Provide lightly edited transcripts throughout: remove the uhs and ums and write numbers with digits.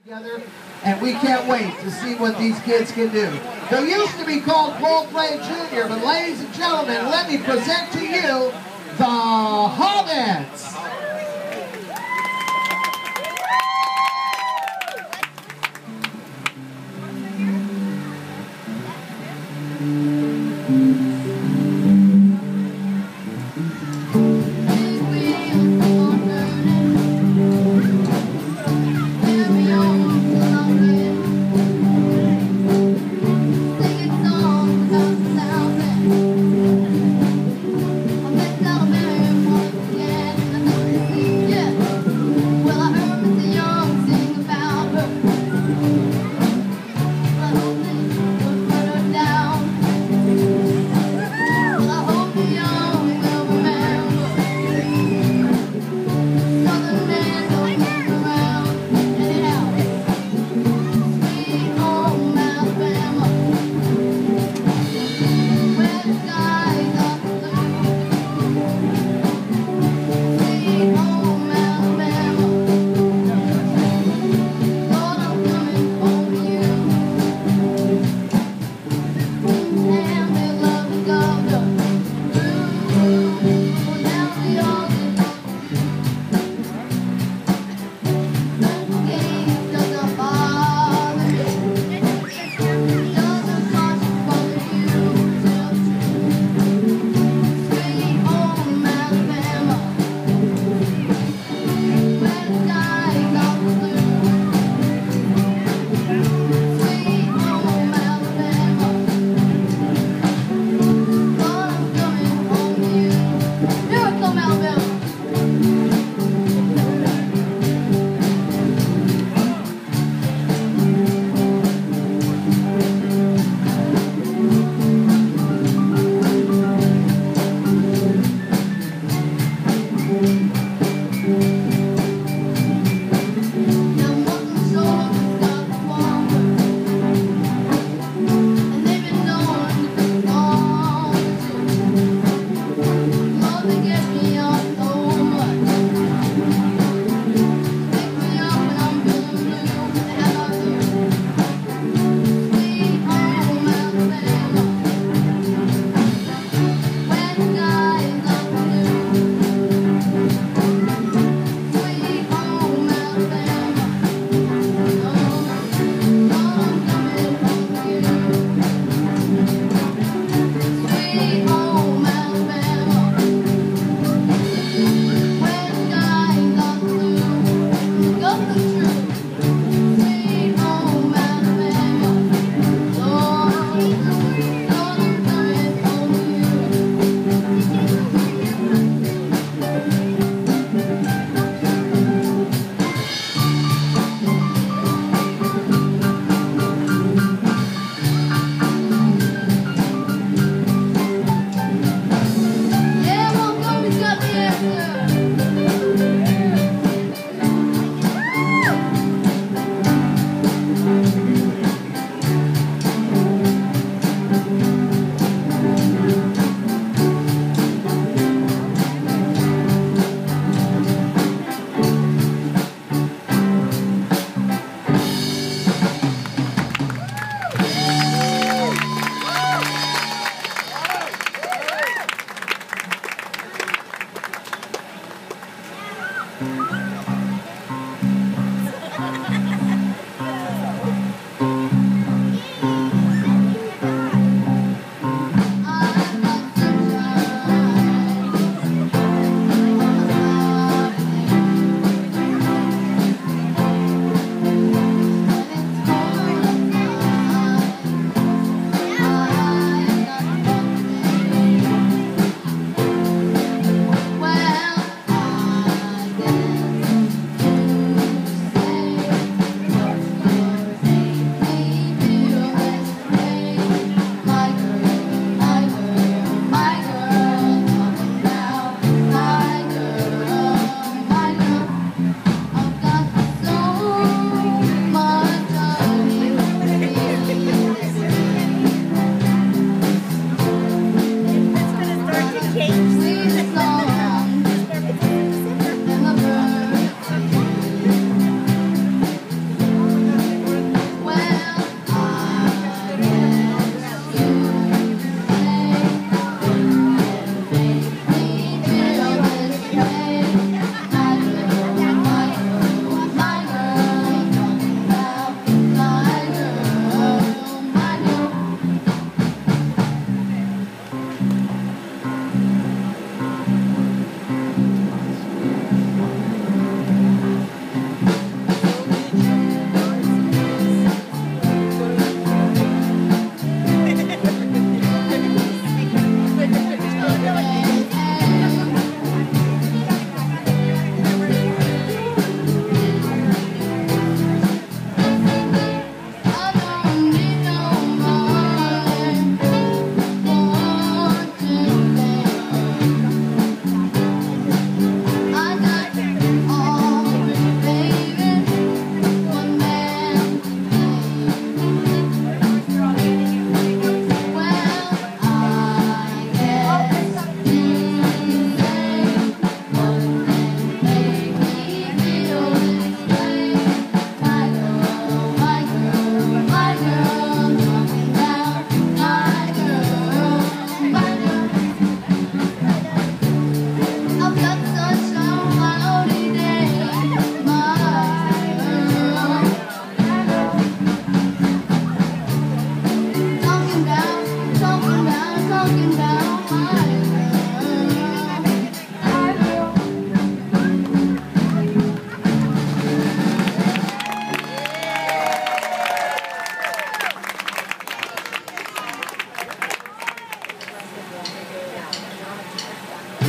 Together, and we can't wait to see what these kids can do. They used to be called Coldplay Jr., but ladies and gentlemen, let me present to you the Hobbits.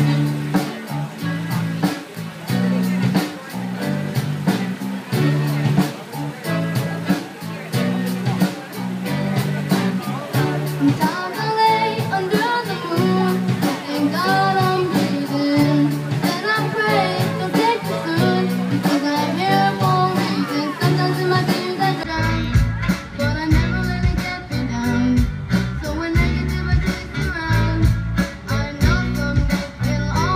So when negativity surrounds, I know someday it'll all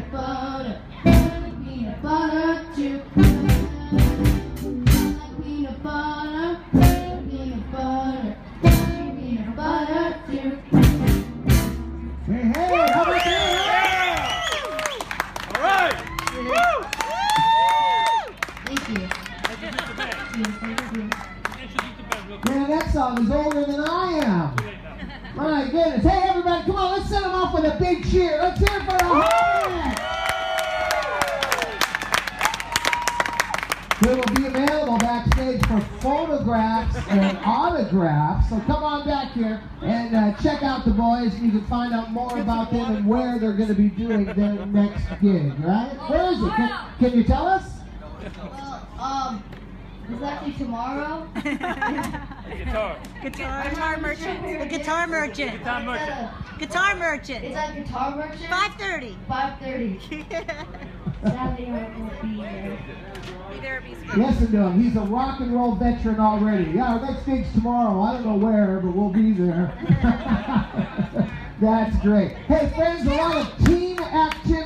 peanut butter. I like peanut butter too. I like peanut butter. Peanut butter. Peanut butter too. Hey, hey, how about that? All right. Thank you. Thank you. Man, that song is older than I am. My goodness. Hey, everybody, come on, let's send them off with a big cheer. Let's hear it for the Hawks. They will be available backstage for photographs and autographs. So come on back here and check out the boys. You can find out more about them and where they're going to be doing their next gig, right? Where is it? Can you tell us? Well, it's actually tomorrow. Guitar merchant. The guitar merchant. Guitar merchant. Is that Guitar Merchant? 5:30. 5:30. Sadly, I won't be there. Be there, be square. Listen to him. He's a rock and roll veteran already. Yeah, our next gig's tomorrow. I don't know where, but we'll be there. That's great. Hey, friends, a lot of team activity.